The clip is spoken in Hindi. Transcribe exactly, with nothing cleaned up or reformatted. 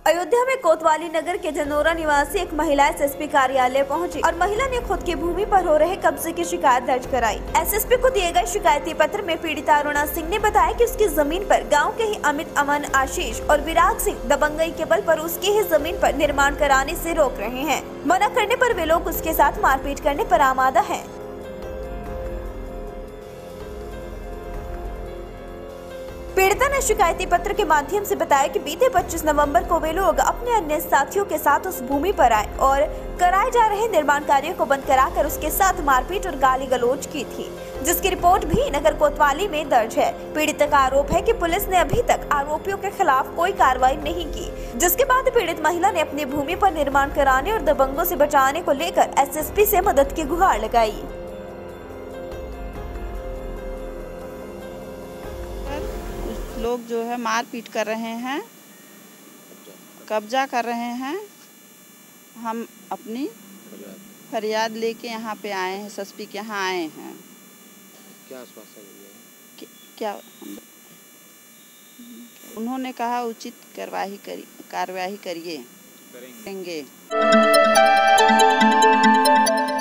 अयोध्या में कोतवाली नगर के जनोरा निवासी एक महिला एसएसपी कार्यालय पहुंची और महिला ने खुद की भूमि पर हो रहे कब्जे की शिकायत दर्ज कराई। एसएसपी को दिए गए शिकायती पत्र में पीड़िता अरुणा सिंह ने बताया कि उसकी जमीन पर गांव के ही अमित, अमन, आशीष और विराग सिंह दबंगई के बल पर उसकी ही जमीन पर निर्माण कराने से रोक रहे हैं। मना करने पर वे लोग उसके साथ मारपीट करने पर आमादा हैं। पीड़िता ने शिकायती पत्र के माध्यम से बताया कि बीते पच्चीस नवंबर को वे लोग अपने अन्य साथियों के साथ उस भूमि पर आए और कराए जा रहे निर्माण कार्यों को बंद कराकर उसके साथ मारपीट और गाली गलौज की थी, जिसकी रिपोर्ट भी नगर कोतवाली में दर्ज है। पीड़िता का आरोप है कि पुलिस ने अभी तक आरोपियों के खिलाफ कोई कार्रवाई नहीं की, जिसके बाद पीड़ित महिला ने अपनी भूमि पर निर्माण कराने और दबंगों से बचाने को लेकर एसएसपी से मदद की गुहार लगाई। लोग जो है मार पीट कर रहे हैं, कब्जा कर रहे हैं। हम अपनी फरियाद लेके यहाँ पे आए हैं, एसएसपी के यहाँ आए हैं। क्या आश्वासन दिया? क्या उन्होंने कहा उचित कार्रवाई करी कार्रवाई करिए करेंगे।